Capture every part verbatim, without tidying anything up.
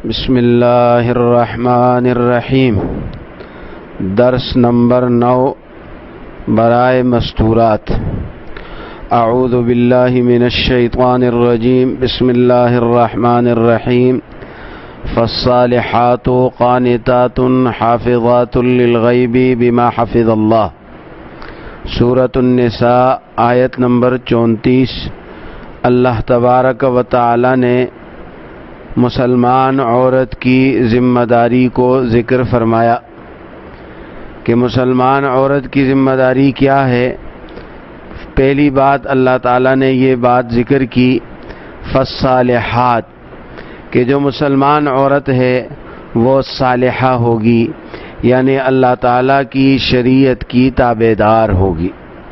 بسم اللہ الرحمن الرحیم۔ درس نمبر نو برائے مستورات۔ اعوذ باللہ من الشیطان الرجیم۔ بسم اللہ الرحمن الرحیم۔ فالصالحات قانتات حافظات للغیب بما حفظ اللہ۔ سورۃ النساء آیت نمبر چونتیس۔ اللہ تبارک و تعالی نے مسلمان عورت کی ذمہ داری کو ذکر فرمایا کہ مسلمان عورت کی ذمہ داری کیا ہے۔ پہلی بات اللہ تعالیٰ نے یہ بات ذکر کی فالصالحات، کہ جو مسلمان عورت ہے وہ صالحہ ہوگی، یعنی اللہ تعالیٰ کی شریعت کی تابع دار ہوگی۔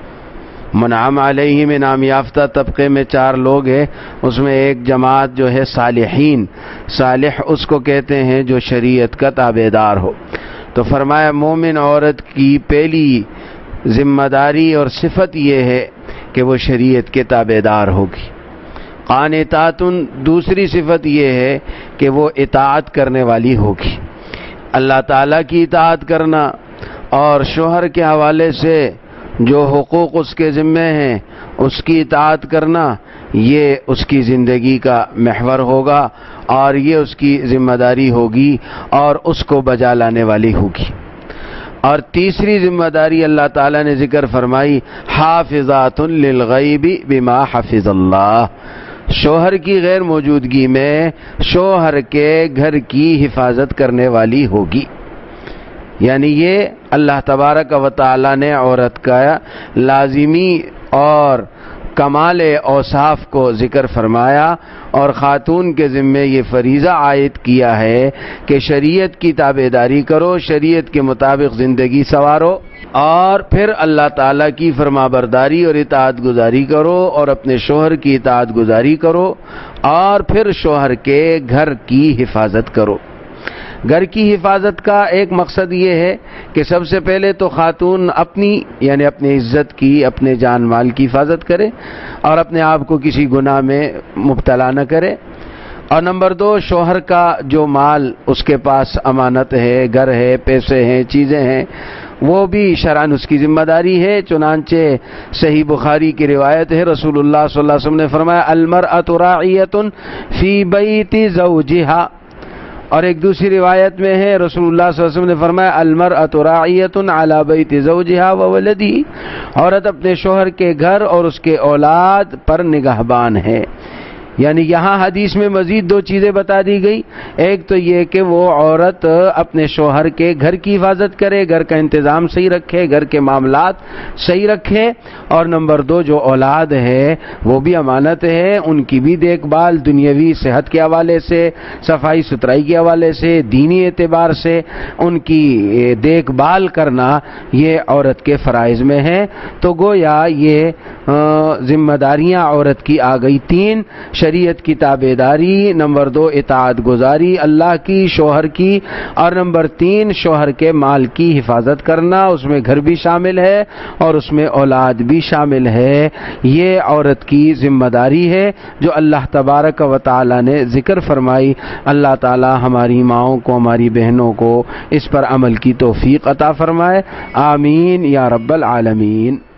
منعم علیہ میں نام یافتہ طبقے میں چار لوگ ہیں، اس میں ایک جماعت جو ہے صالحین۔ صالح اس کو کہتے ہیں جو شریعت کا تابع دار ہو۔ تو فرمایا مومن عورت کی پہلی ذمہ داری اور صفت یہ ہے کہ وہ شریعت کے تابع دار ہوگی۔ قانتات دوسری صفت یہ ہے کہ وہ اطاعت کرنے والی ہوگی۔ اللہ تعالیٰ کی اطاعت کرنا اور شوہر کے حوالے سے جو حقوق اس کے ذمے ہیں اس کی اطاعت کرنا، یہ اس کی زندگی کا محور ہوگا اور یہ اس کی ذمہ داری ہوگی اور اس کو بجا لانے والی ہوگی۔ اور تیسری ذمہ داری اللہ تعالیٰ نے ذکر فرمائی حافظات للغیب بما حفظ اللہ۔ شوہر کی غیر موجودگی میں شوہر کے گھر کی حفاظت کرنے والی ہوگی، یعنی یہ اللہ تبارک و تعالی نے عورت کا لازمی اور کمال اوصاف کو ذکر فرمایا اور خاتون کے ذمے یہ فریضہ عائد کیا ہے کہ شریعت کی تابع داری کرو، شریعت کے مطابق زندگی سنوارو اور پھر اللہ تعالیٰ کی فرما برداری اور اطاعت گزاری کرو اور اپنے شوہر کی اطاعت گزاری کرو اور پھر شوہر کے گھر کی حفاظت کرو۔ گھر کی حفاظت کا ایک مقصد یہ ہے کہ سب سے پہلے تو خاتون اپنی یعنی اپنی عزت کی، اپنے جان مال کی حفاظت کرے اور اپنے آپ کو کسی گناہ میں مبتلا نہ کرے، اور نمبر دو شوہر کا جو مال اس کے پاس امانت ہے، گھر ہے، پیسے ہیں، چیزیں ہیں، وہ بھی شرعاً اس کی ذمہ داری ہے۔ چنانچہ صحیح بخاری کی روایت ہے، رسول اللہ صلی اللہ علیہ وسلم نے فرمایا المرأۃ راعیۃ فی بیت زوجہا، اور ایک دوسری روایت میں ہے رسول اللہ صلی اللہ علیہ وسلم نے فرمایا المرأۃ راعیۃ علی بیت زوجہا وولدہ، عورت اپنے شوہر کے گھر اور اس کے اولاد پر نگہبان ہے۔ یعنی یہاں حدیث میں مزید دو چیزیں بتا دی گئی، ایک تو یہ کہ وہ عورت اپنے شوہر کے گھر کی حفاظت کرے، گھر کا انتظام صحیح رکھے، گھر کے معاملات صحیح رکھے، اور نمبر دو جو اولاد ہے وہ بھی امانت ہے، ان کی بھی دیکھ بھال دنیاوی صحت کے حوالے سے، صفائی ستھرائی کے حوالے سے، دینی اعتبار سے ان کی دیکھ بھال کرنا یہ عورت کے فرائض میں ہے۔ تو گویا یہ ذمہ داریاں عورت کی آ گئی تین، شریعت کی تابع داری، نمبر دو اطاعت گزاری اللہ کی، شوہر کی، اور نمبر تین شوہر کے مال کی حفاظت کرنا، اس میں گھر بھی شامل ہے اور اس میں اولاد بھی شامل ہے۔ یہ عورت کی ذمہ داری ہے جو اللہ تبارک و تعالی نے ذکر فرمائی۔ اللہ تعالی ہماری ماؤں کو، ہماری بہنوں کو اس پر عمل کی توفیق عطا فرمائے، آمین یا رب العالمین۔